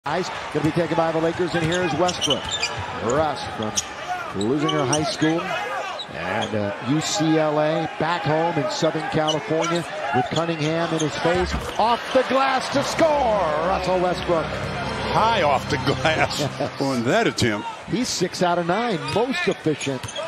Going to be taken by the Lakers, and here's Westbrook. Russ from losing her high school and UCLA, back home in Southern California with Cunningham in his face. Off the glass to score, Russell Westbrook. High off the glass on that attempt. He's 6 out of 9, most efficient